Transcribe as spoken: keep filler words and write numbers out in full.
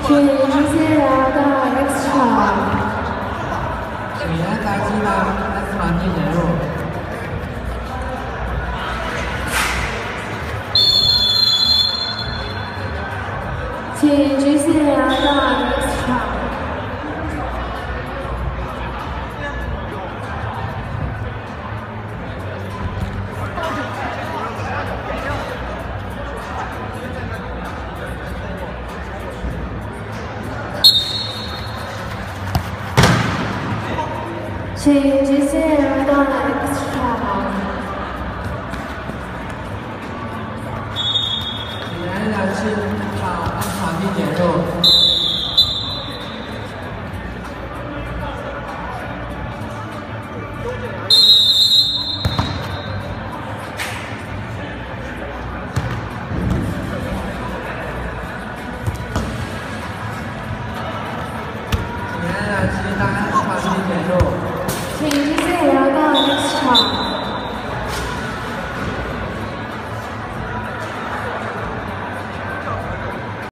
请直接来到 X 场。 请来打击的 X 场进人入。 请直接来到 X 场。请直接来到 X 场。 请来两次场 X 场进点入。